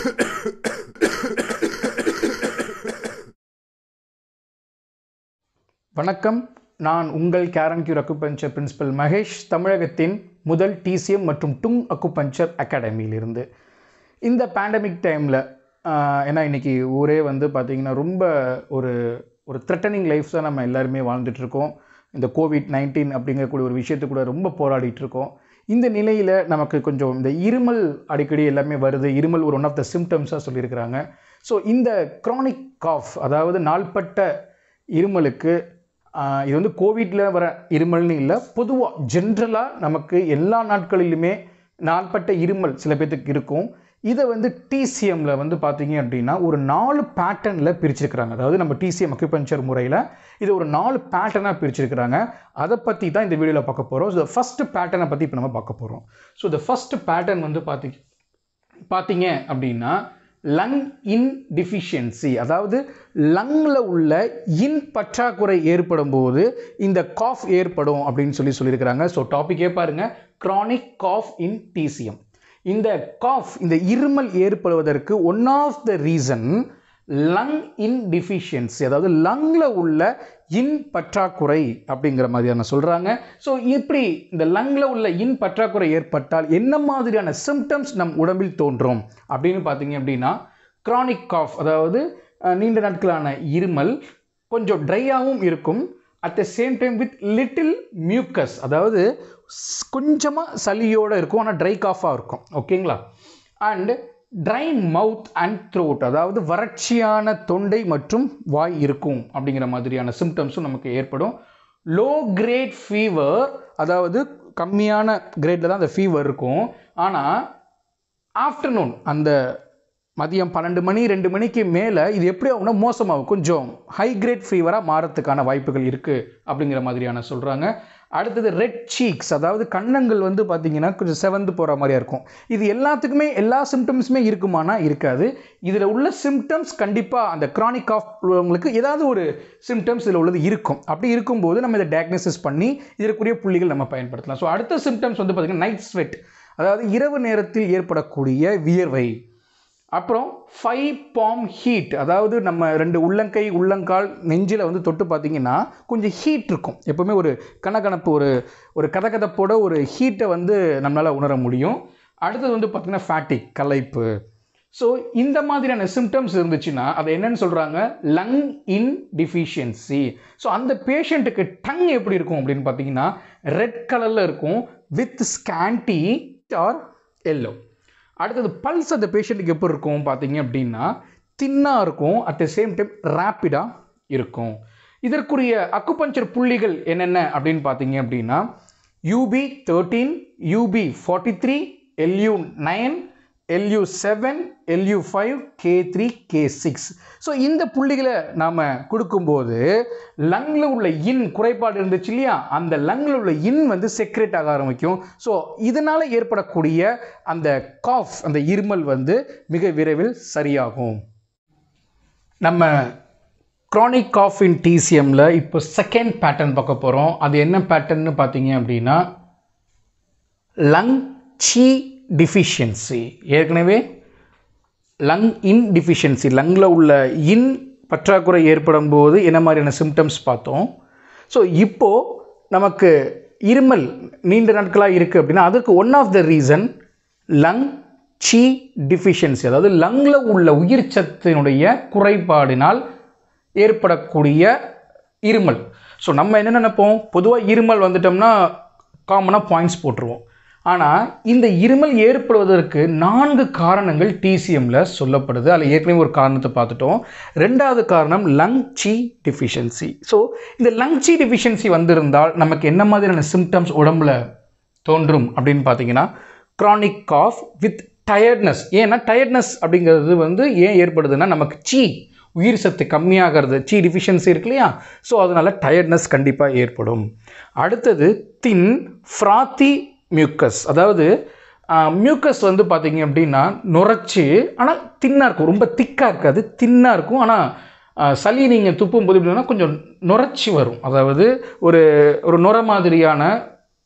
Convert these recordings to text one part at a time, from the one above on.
வணக்கம், நான் உங்கள் scanty acupuncture பிரின்சிபல் மகேஷ், தமிழகத்தின் முதல் TCM மற்றும் tung acupuncture அகாடமியிலிருந்து. இந்த பேண்டமிக் டைமில் ஏன்னா இன்றைக்கி ஊரே வந்து பார்த்திங்கன்னா ரொம்ப ஒரு த்ரெட்டனிங் லைஃப் தான் நம்ம எல்லாருமே வாழ்ந்துட்டுருக்கோம். இந்த COVID-19 அப்படிங்கக்கூடிய ஒரு விஷயத்து கூட ரொம்ப போராடிட்டுருக்கோம். இந்த நிலையில் நமக்கு கொஞ்சம் இந்த இருமல் அடிக்கடி எல்லாமே வருது. இருமல் ஒரு ஒன் ஆஃப் த சிம்டம்ஸாக சொல்லியிருக்கிறாங்க. ஸோ இந்த க்ரானிக் காஃப், அதாவது நாள்பட்ட இருமலுக்கு, இது வந்து கோவிடில் வர இருமல்னு இல்லை, பொதுவாக ஜென்ரலாக நமக்கு எல்லா நாட்களிலுமே நாள்பட்ட இருமல் சில பேர்த்துக்கு இருக்கும். இதை வந்து டிசிஎம்மில் வந்து பார்த்தீங்க அப்படின்னா ஒரு 4 பேட்டர்னில் பிரிச்சிருக்கிறாங்க. அதாவது நம்ம டிசிஎம் அக்யூபஞ்சர் முறையில் இது ஒரு 4 பேட்டர்னாக பிரிச்சிருக்கிறாங்க. அதை பற்றி தான் இந்த வீடியோவில் பார்க்க போகிறோம். ஸோ ஃபஸ்ட்டு பேட்டர்னை பற்றி இப்போ நம்ம பார்க்க போகிறோம். ஸோ இந்த ஃபஸ்ட்டு பேட்டர்ன் வந்து பார்த்தீங்க அப்படின்னா லங் இன் டிஃபிஷியன்சி, அதாவது லங்கில் உள்ள இன் பற்றாக்குறை ஏற்படும் போது இந்த காஃப் ஏற்படும் அப்படின்னு சொல்லியிருக்கிறாங்க. ஸோ டாப்பிக்கே பாருங்கள், க்ரானிக் காஃப் இன் டிசிஎம். இந்த காஃப், இந்த இருமல் ஏற்படுவதற்கு one of the reason lung yin deficiency, அதாவது லங்கில் உள்ள இன் பற்றாக்குறை அப்படிங்கிற மாதிரியான சொல்கிறாங்க. ஸோ இப்படி இந்த லங்கில் உள்ள இன் பற்றாக்குறை ஏற்பட்டால் என்ன மாதிரியான சிம்டம்ஸ் நம் உடம்பில் தோன்றும் அப்படின்னு பார்த்தீங்க அப்படின்னா, க்ரானிக் காஃப், அதாவது நீண்ட நாட்களான இருமல், கொஞ்சம் ட்ரையாகவும் இருக்கும். At the same time with little mucus, அதாவது கொஞ்சமாக சளியோடு இருக்கும், ஆனால் ட்ரை காஃபாக இருக்கும். ஓகேங்களா? And dry mouth and throat, அதாவது வறட்சியான தொண்டை மற்றும் வாய் இருக்கும் அப்படிங்கிற மாதிரியான சிம்டம்ஸும் நமக்கு ஏற்படும். லோ கிரேட் ஃபீவர், அதாவது கம்மியான கிரேடில் தான் அந்த ஃபீவர் இருக்கும். ஆனால் ஆஃப்டர்நூன், அந்த மதியம் 12 மணி 2 மணிக்கு மேலே இது எப்படி ஆகும்னா மோசமாகும், கொஞ்சம் ஹை கிரேட் ஃபீவராக மாறத்துக்கான வாய்ப்புகள் இருக்குது அப்படிங்கிற மாதிரியான சொல்கிறாங்க. அடுத்தது ரெட் சீக்ஸ், அதாவது கன்னங்கள் வந்து பார்த்திங்கன்னா கொஞ்சம் செவந்து போகிற மாதிரியா இருக்கும். இது எல்லாத்துக்குமே எல்லா சிம்டம்ஸுமே இருக்குமானா இருக்காது. இதில் உள்ள சிம்டம்ஸ் கண்டிப்பாக அந்த க்ரானிக் காஃப் உள்ளவங்களுக்கு ஏதாவது ஒரு சிம்டம்ஸ் இதில் உள்ளது இருக்கும். அப்படி இருக்கும்போது நம்ம இதை டயக்னோசிஸ் பண்ணி இதற்குரிய புள்ளிகள் நம்ம பயன்படுத்தலாம். ஸோ அடுத்த சிம்டம்ஸ் வந்து பார்த்திங்கன்னா நைட் ஸ்வெட், அதாவது இரவு நேரத்தில் ஏற்படக்கூடிய வியர்வை. அப்புறம் 5 பாம் ஹீட், அதாவது நம்ம 2 உள்ளங்கை உள்ளங்கால் நெஞ்சில் வந்து தொட்டு பார்த்திங்கன்னா கொஞ்சம் ஹீட் இருக்கும். எப்போவுமே ஒரு கனகனப்பு, ஒரு கதகதப்போட ஒரு ஹீட்டை வந்து நம்மளால் உணர முடியும். அடுத்தது வந்து பார்த்திங்கன்னா ஃபேட்டிக், களைப்பு. ஸோ இந்த மாதிரியான சிம்டம்ஸ் இருந்துச்சுன்னா அதை என்னன்னு சொல்கிறாங்க, லங் இன் டிஃபிஷியன்சி. ஸோ அந்த பேஷண்ட்டுக்கு டங் எப்படி இருக்கும் அப்படின்னு பார்த்தீங்கன்னா ரெட் கலரில் இருக்கும் வித் ஸ்கேண்டி ஆர் எல்லோ. அடுத்தது பல்ஸ் அந்த பேஷண்ட்டுக்கு எப்படி இருக்கும் பார்த்தீங்க அப்படின்னா தின்னாக இருக்கும், அட் த சேம் டைம் ரேப்பிடாக இருக்கும். இதற்குரிய அக்குபஞ்சர் புள்ளிகள் என்னென்ன அப்படின்னு பார்த்தீங்க அப்படின்னா UB13, UB43, LU9, LU7, LU5, K3, K6. So இந்த புள்ளிகளை நாம் கொடுக்கும்போது லங்கில் உள்ள இன் குறைபாடு இருந்துச்சு இல்லையா, அந்த லங்கில் உள்ள இன் வந்து செக்ரேட் ஆக ஆரம்பிக்கும். ஸோ இதனால் ஏற்படக்கூடிய அந்த காஃப், அந்த இருமல் வந்து மிக விரைவில் சரியாகும். நம்ம க்ரானிக் காஃப் இன் டிசிஎம்மில் இப்போ செகண்ட் பேட்டர்ன் பார்க்க போகிறோம். அது என்ன பேட்டர்ன்னு பார்த்தீங்க அப்படின்னா லங் சி டிஃபிஷியன்சி. ஏற்கனவே லங் இன் டிஃபிஷியன்சி, லங்கில் உள்ள இன் பற்றாக்குறை ஏற்படும் போது என்ன மாதிரியான சிம்டம்ஸ் பார்த்தோம். ஸோ இப்போது நமக்கு இருமல் நீண்ட நாட்களாக இருக்குது அப்படின்னா அதுக்கு one of the reason lung qi deficiency, அதாவது லங்கில் உள்ள உயிர் சத்தினுடைய குறைபாடினால் ஏற்படக்கூடிய இருமல். ஸோ நம்ம என்ன நினைப்போம், பொதுவாக இருமல் வந்துட்டோம்னா காமனாக பாயிண்ட்ஸ் போட்டுருவோம். ஆனால் இந்த இருமல் ஏற்படுவதற்கு 4 காரணங்கள் டிசிஎம்மில் சொல்லப்படுது. அதில் ஏற்கனவே ஒரு காரணத்தை பார்த்துட்டோம். 2வது காரணம் லங் சி டிஃபிஷியன்சி. ஸோ இந்த லங் சி டிஃபிஷியன்சி வந்திருந்தால் நமக்கு என்ன மாதிரியான சிம்டம்ஸ் உடம்புல தோன்றும் அப்படின்னு பார்த்தீங்கன்னா க்ரானிக் காஃப் வித் டயர்ட்னஸ். ஏன்னா டயர்ட்னஸ் அப்படிங்கிறது வந்து ஏன் ஏற்படுதுன்னா நமக்கு சி உயிர் சத்து கம்மியாகிறது, சி டிஃபிஷியன்சி இருக்கு இல்லையா, ஸோ அதனால் டயர்ட்னஸ் கண்டிப்பாக ஏற்படும். அடுத்தது தின் ஃப்ராத்தி மியூக்கஸ், அதாவது மியூக்கஸ் வந்து பார்த்திங்க அப்படின்னா நுரைச்சி ஆனால் தின்னாக இருக்கும், ரொம்ப திக்காக இருக்காது, தின்னாக இருக்கும். ஆனால் சளி நீங்கள் துப்பும் போது எப்படின்னா கொஞ்சம் நுரைச்சி வரும், அதாவது ஒரு நுரை மாதிரியான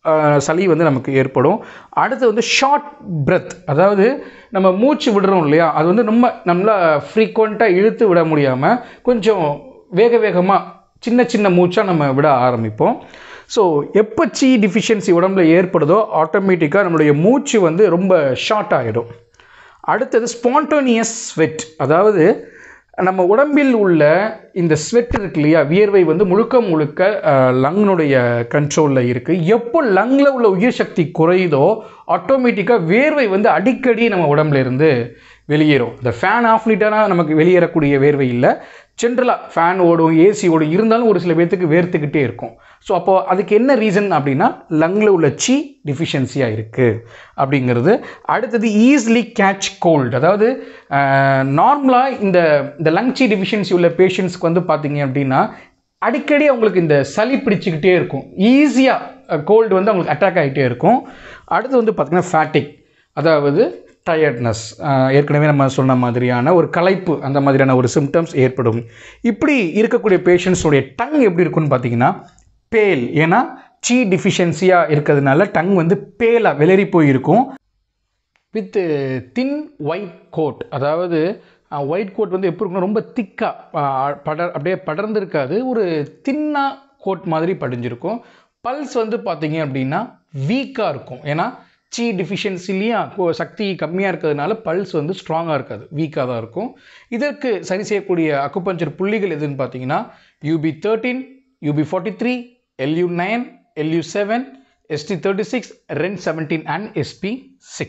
சளி வந்து நமக்கு ஏற்படும். அடுத்து வந்து ஷார்ட் பிரெத், அதாவது நம்ம மூச்சு விடுறோம் இல்லையா, அது வந்து ரொம்ப நம்மளால் ஃப்ரீக்வெண்ட்டாக இழுத்து விட முடியாமல் கொஞ்சம் வேகமாக சின்ன சின்ன மூச்சாக நம்ம விட ஆரம்பிப்போம். ஸோ எப்போ சி டிஃபிஷியன்சி உடம்புல ஏற்படுதோ ஆட்டோமேட்டிக்காக நம்மளுடைய மூச்சு வந்து ரொம்ப ஷார்ட் ஆகிடும். அடுத்தது ஸ்பான்டோனியஸ் ஸ்வெட், அதாவது நம்ம உடம்பில் உள்ள இந்த ஸ்வெட் இருக்கு இல்லையா, வியர்வை வந்து முழுக்க லங்னுடைய கண்ட்ரோலில் இருக்குது. எப்போ லங்கில் உள்ள உயிர் சக்தி குறையுதோ ஆட்டோமேட்டிக்காக வேர்வை வந்து அடிக்கடி நம்ம உடம்புல இருந்து வெளியேறும். இந்த ஃபேன் ஆஃப் பண்ணிட்டானா நமக்கு வெளியேறக்கூடிய வேர்வை இல்லை, ஜென்ரலாக ஃபேன் ஓடும், ஏசி ஓடும், இருந்தாலும் ஒரு சில பேர்த்துக்கு வேர்த்துக்கிட்டே இருக்கும். ஸோ அப்போது அதுக்கு என்ன ரீசன் அப்படின்னா லங்கில் உள்ள சி டிஃபிஷியன்சியாக இருக்குது அப்படிங்கிறது. அடுத்தது ஈஸிலி கேட்ச் கோல்டு, அதாவது நார்மலாக இந்த லங் சி டிஃபிஷியன்சி உள்ள பேஷண்ட்ஸ்க்கு வந்து பார்த்தீங்க அப்படின்னா அடிக்கடி அவங்களுக்கு இந்த சளி பிடிச்சிக்கிட்டே இருக்கும், ஈஸியாக கோல்டு வந்து அவங்களுக்கு அட்டாக் ஆகிட்டே இருக்கும். அடுத்து வந்து பார்த்திங்கன்னா ஃபேட்டிக், அதாவது டயர்ட்னஸ், ஏற்கனவே நம்ம சொன்ன மாதிரியான ஒரு களைப்பு, அந்த மாதிரியான ஒரு சிம்டம்ஸ் ஏற்படும். இப்படி இருக்கக்கூடிய பேஷண்ட்ஸுடைய டங் எப்படி இருக்குன்னு பார்த்தீங்கன்னா பேல், ஏன்னா சி டிஃபிஷியன்சியாக இருக்கிறதுனால டங் வந்து பேலாக வெளிரி போயிருக்கும். வித் தின் ஒயிட் கோட், அதாவது ஒயிட் கோட் வந்து எப்படி இருக்குன்னா ரொம்ப திக்காக அப்படியே படர்ந்துருக்காது, ஒரு தின்னாக கோட் மாதிரி படிஞ்சிருக்கும். பல்ஸ் வந்து பார்த்தீங்க அப்படின்னா வீக்காக இருக்கும், ஏன்னா சி டிஃபிஷியன்சிலையும் சக்தி கம்மியாக இருக்கிறதுனால பல்ஸ் வந்து ஸ்ட்ராங்காக இருக்காது, வீக்காக தான் இருக்கும். இதற்கு சரி செய்யக்கூடிய அக்குபஞ்சர் புள்ளிகள் எதுன்னு பார்த்தீங்கன்னா UB13, UB43, LU9, LU7, ST36, REN17 and SP6.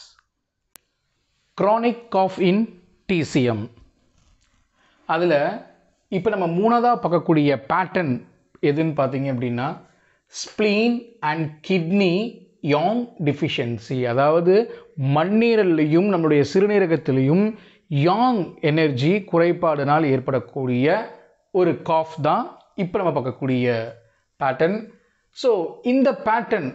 Chronic cough in TCM. அதில் இப்போ நம்ம மூணாவதாக பார்க்கக்கூடிய பேட்டர்ன் எதுன்னு பார்த்தீங்க அப்படின்னா spleen and kidney yang deficiency, அதாவது மண்ணீரல்லையும் நம்மளுடைய சிறுநீரகத்திலையும் யாங் எனர்ஜி குறைபாடுனால் ஏற்படக்கூடிய ஒரு காஃப் தான் இப்போ நம்ம பார்க்கக்கூடிய பேட்டர்ன். ஸோ இந்த பேட்டர்ன்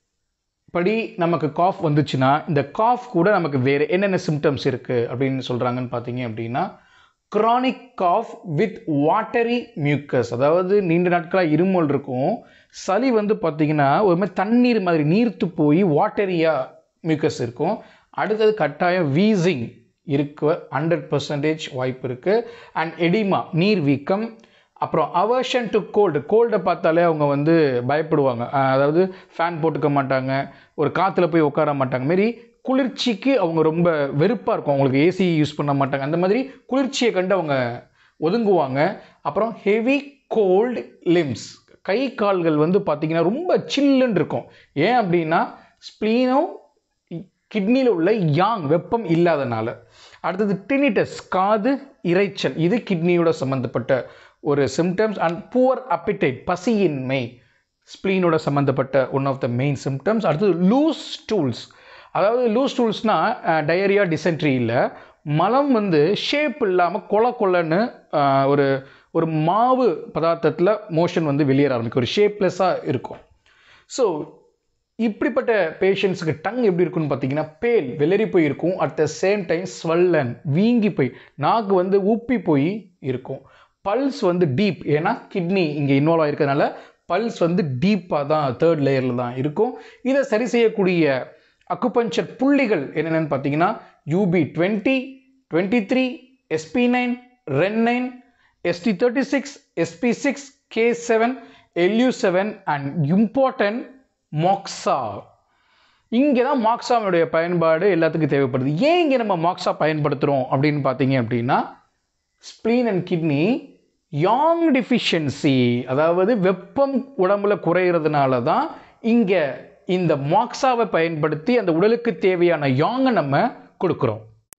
படி நமக்கு காஃப் வந்துச்சுன்னா இந்த காஃப் கூட நமக்கு வேறு என்னென்ன சிம்டம்ஸ் இருக்குது அப்படின்னு சொல்கிறாங்கன்னு பார்த்தீங்க அப்படின்னா chronic cough with watery mucus, அதாவது நீண்ட நாட்களாக இருமல் இருக்கும், சளி வந்து பார்த்திங்கன்னா ஒரு மாதிரி தண்ணீர் மாதிரி நீர்த்து போய் வாட்டரியாக மியூக்கஸ் இருக்கும். அடுத்தது கட்டாயம் wheezing இருக்க 100% வாய்ப்பு இருக்குது. அண்ட் edema நீர் வீக்கம். அப்புறம் aversion to cold, கோல்டை பார்த்தாலே அவங்க வந்து பயப்படுவாங்க, அதாவது ஃபேன் போட்டுக்க மாட்டாங்க, ஒரு காற்றுல போய் உட்கார மாட்டாங்க, மாரி குளிர்ச்சிக்கு அவங்க ரொம்ப வெறுப்பாக இருக்கும், அவங்களுக்கு ஏசி யூஸ் பண்ண மாட்டாங்க, அந்த மாதிரி குளிர்ச்சியை கண்டு அவங்க ஒதுங்குவாங்க. அப்புறம் ஹெவி கோல்டு லிம்ஸ், கை கால்கள் வந்து பார்த்திங்கன்னா ரொம்ப சில்லுன்னு இருக்கும். ஏன் அப்படின்னா ஸ்ப்ளீனும் கிட்னியில் உள்ள யாங் வெப்பம் இல்லாதனால. அடுத்தது tinnitus, காது இரைச்சல், இது கிட்னியோட சம்மந்தப்பட்ட ஒரு சிம்டம்ஸ். அண்ட் புவர் appetite, பசியின்மை, ஸ்ப்ளீனோட சம்மந்தப்பட்ட one of the main symptoms. அடுத்தது லூஸ் ஸ்டூல்ஸ், அதாவது லூஸ் ஸ்டூல்ஸ்னால் டயரியா டிசென்ட்ரி இல்லை, மலம் வந்து ஷேப் இல்லாமல் கொலன்னு ஒரு ஒரு மாவு பதார்த்தத்தில் மோஷன் வந்து வெளியேற ஆரம்பிக்கும், ஒரு ஷேப்லெஸ்ஸாக இருக்கும். ஸோ இப்படிப்பட்ட பேஷண்ட்ஸுக்கு டங் எப்படி இருக்குன்னு பார்த்தீங்கன்னா பேல் வெளரி போய் இருக்கும், at the same time swollen வீங்கி போய் நாக்கு வந்து ஊப்பி போய் இருக்கும். பல்ஸ் வந்து டீப், ஏன்னா கிட்னி இங்கே இன்வால்வ் ஆகிருக்கிறதுனால பல்ஸ் வந்து டீப்பாக தான் தேர்ட் லேயரில் தான் இருக்கும். இதை சரி செய்யக்கூடிய அக்குபஞ்சர் புள்ளிகள் என்னென்னு பார்த்தீங்கன்னா UB20, 23, SP9, REN9, ST36, SP6, K7, LU7 and important moxa. இங்கே தான் மாக்ஸாவுடைய பயன்பாடு எல்லாத்துக்கும் தேவைப்படுது. ஏன் இங்கே நம்ம மாக்ஸா பயன்படுத்துகிறோம் அப்படின்னு பார்த்தீங்க அப்படின்னா spleen and kidney yang deficiency, அதாவது வெப்பம் உடம்புல குறையிறதுனால தான் இங்கே இந்த மாக்ஸாவை பயன்படுத்தி அந்த உடலுக்கு தேவையான யாங்கை நம்ம கொடுக்குறோம்.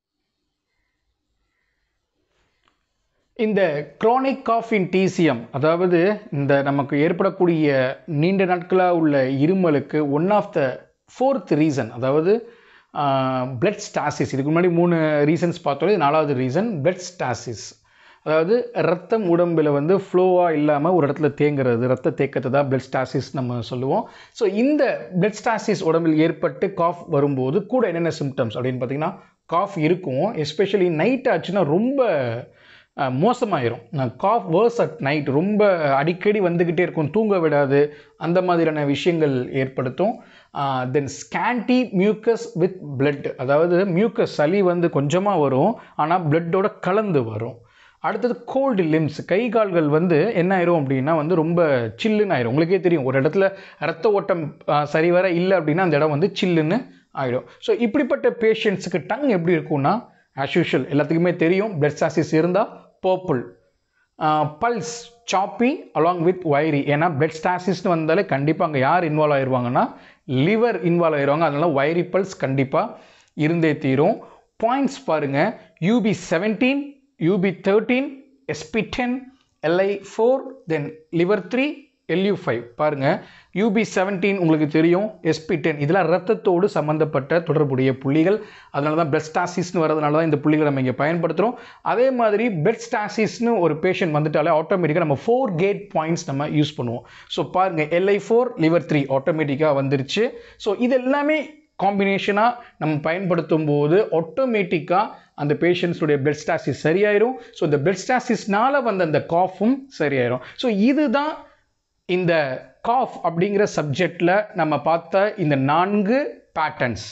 இந்த chronic cough in TCM, அதாவது இந்த நமக்கு ஏற்படக்கூடிய நீண்ட நாட்களாக உள்ள இருமலுக்கு one of the fourth reason, அதாவது பிளட் ஸ்டாசிஸ். இதுக்கு முன்னாடி 3 ரீசன்ஸ் பார்த்தோம், இது 4வது ரீசன் பிளட் ஸ்டாசிஸ், அதாவது ரத்தம் உடம்பில் வந்து ஃப்ளோவாக இல்லாமல் ஒரு இடத்துல தேங்குறது, ரத்த தேக்கத்தை தான் பிளட் ஸ்டாசிஸ் நம்ம சொல்லுவோம். ஸோ இந்த பிளட் ஸ்டாசிஸ் உடம்பில் ஏற்பட்டு காஃப் வரும்போது கூட என்னென்ன சிம்டம்ஸ் அப்படின்னு பார்த்தீங்கன்னா காஃப் இருக்கும். எஸ்பெஷலி நைட் ஆச்சுன்னா ரொம்ப மோசமாயிரும். காஃப் வேர்ஸ் அட் நைட், ரொம்ப அடிக்கடி வந்துக்கிட்டே இருக்கும், தூங்க விடாது, அந்த மாதிரியான விஷயங்கள் ஏற்படுத்தும். Then scanty mucus with blood, அதாவது மியூக்கஸ் சளி வந்து கொஞ்சமாக வரும், ஆனால் பிளட்டோட கலந்து வரும். அடுத்தது கோல்டு லிம்ஸ், கை கால்கள் வந்து என்ன ஆயிரும் அப்படின்னா வந்து ரொம்ப சில்லுன்னு ஆயிரும். உங்களுக்கே தெரியும், ஒரு இடத்துல ரத்த ஓட்டம் சரிவர இல்லை அப்படின்னா அந்த இடம் வந்து சில்லுன்னு ஆகிடும். ஸோ இப்படிப்பட்ட பேஷண்ட்ஸுக்கு டங் எப்படி இருக்கும்னா, ஆஸ் யூஷுவல் எல்லாத்துக்குமே தெரியும், பிளட் ஸ்டாசிஸ் இருந்தால் purple, pulse choppy along with wiry. ஏன்னா பிளட் ஸ்டாசிஸ்னு வந்தாலே கண்டிப்பாக அங்கே யார் இன்வால்வ் ஆயிடுவாங்கன்னா லிவர் இன்வால்வ் ஆயிடுவாங்க. அதனால வைரி பல்ஸ் கண்டிப்பாக இருந்தே தீரும். பாயிண்ட்ஸ் பாருங்கள், UB17, UB13, SP10, LI4, தென் liver 3, LU5. பாருங்கள், UB17 உங்களுக்கு தெரியும், SP10 இதெல்லாம் ரத்தத்தோடு சம்மந்தப்பட்ட தொடர்புடைய புள்ளிகள். அதனால தான் பிளட் ஸ்டாசிஸ்னு வரதுனால தான் இந்த புள்ளிகளை நம்ம இங்கே பயன்படுத்துகிறோம். அதே மாதிரி பிளட் ஸ்டாசிஸ்னு ஒரு பேஷண்ட் வந்துட்டாலே ஆட்டோமேட்டிக்காக நம்ம 4 கேட் பாயிண்ட்ஸ் நம்ம யூஸ் பண்ணுவோம். ஸோ பாருங்கள், LI4, liver 3 ஆட்டோமேட்டிக்காக வந்துருச்சு. ஸோ இது எல்லாமே காம்பினேஷனாக நம்ம பயன்படுத்தும் போது ஆட்டோமேட்டிக்காக அந்த பேஷண்ட்ஸுடைய பிளட் ஸ்டாசிஸ் சரியாயிரும். ஸோ இந்த பிளட் ஸ்டாசிஸ்னால வந்த அந்த காஃபும் சரியாயிரும். ஸோ இதுதான் இந்த காஃப் அப்படிங்கிற சப்ஜெக்டில் நம்ம பார்த்த இந்த 4 பேட்டர்ன்ஸ்.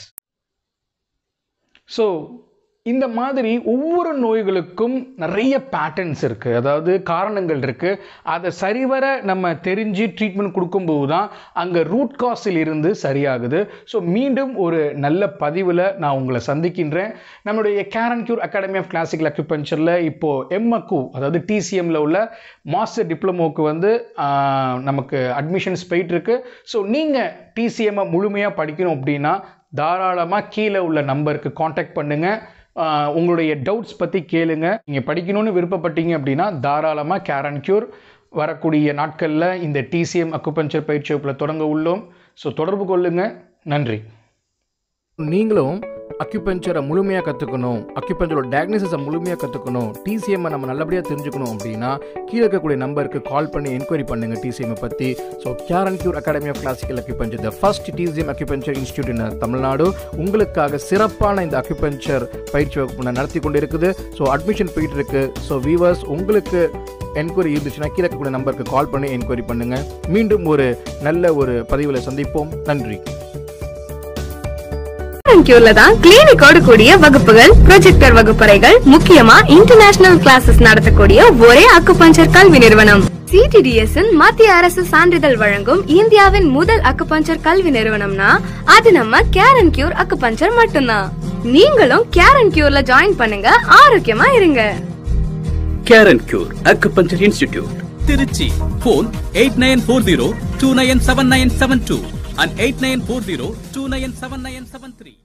ஸோ இந்த மாதிரி ஒவ்வொரு நோய்களுக்கும் நிறைய பேட்டர்ன்ஸ் இருக்குது, அதாவது காரணங்கள் இருக்குது. அதை சரிவர நம்ம தெரிஞ்சு ட்ரீட்மெண்ட் கொடுக்கும்போது தான் அங்கே ரூட் காஸில் இருந்து சரியாகுது. ஸோ மீண்டும் ஒரு நல்ல பதிவில் நான் உங்களை சந்திக்கின்றேன். நம்மளுடைய care and cure academy of classical அக்யூபஞ்சரில் இப்போது MACU, அதாவது TCMல உள்ள மாஸ்டர் டிப்ளமோக்கு வந்து நமக்கு அட்மிஷன்ஸ் போயிட்டுருக்கு. ஸோ நீங்கள் TCM முழுமையாக படிக்கணும் அப்படின்னா தாராளமாக கீழே உள்ள நம்பருக்கு காண்டாக்ட் பண்ணுங்கள். உங்களுடைய டவுட்ஸ் பற்றி கேளுங்க. நீங்கள் படிக்கணும்னு விருப்பப்பட்டீங்க அப்படின்னா தாராளமாக கேர் அண்ட் கியூர் வரக்கூடிய நாட்களில் இந்த TCM அக்குபஞ்சர் பயிற்சி வகுப்பில் தொடங்க உள்ளோம். ஸோ தொடர்பு கொள்ளுங்கள். நன்றி. நீங்களும் அக்யூபஞ்சரை முழுமையாக கற்றுக்கணும், அக்யூபஞ்சரோட டயக்னோசிஸை முழுமையாக கற்றுக்கணும், TCM நம்ம நல்லபடியாக தெரிஞ்சுக்கணும் அப்படின்னா கீழே இருக்கக்கூடிய நம்பருக்கு கால் பண்ணி என்கொயரி பண்ணுங்கள் TCM பற்றி. So care and cure academy of classical acupuncture, the first TCM acupuncture institute in Tamil Nadu, உங்களுக்காக சிறப்பான இந்த அக்யூபஞ்சர் பயிற்சி வகுப்பு நடத்தி கொண்டு இருக்குது. ஸோ அட்மிஷன் போயிட்டு இருக்கு. ஸோ வியூவர்ஸ், உங்களுக்கு என்கொயரி இருந்துச்சுன்னா கீழே இருக்கக்கூடிய நம்பருக்கு கால் பண்ணி என்கொயரி பண்ணுங்கள். மீண்டும் ஒரு நல்ல ஒரு பதிவில் சந்திப்போம். நன்றி. கிளினிக்கோடு கூடிய வகுப்புகள், ப்ரொஜெக்டர் வகுப்பறைகள், முக்கியமா இன்டர்நேஷனல் கிளாஸஸ் நடத்தக்கூடிய ஒரே அக்குபஞ்சர் கல்வி நிறுவனம். CTDS மத்திய அரசு சான்றிதழ் வழங்கும் இந்தியாவின் முதல் அக்குபஞ்சர் கல்வி நிறுவனம்னா அது நம்ம கேர் அண்ட் கியூர் அக்குபஞ்சர் மட்டும்தான். நீங்களும் கேர் அண்ட் கியூர்ல ஜாயின் பண்ணுங்க, ஆரோக்கியமா இருங்க. Care and cure acupuncture institute, Trichy. Phone 8940297972 and 8940297973.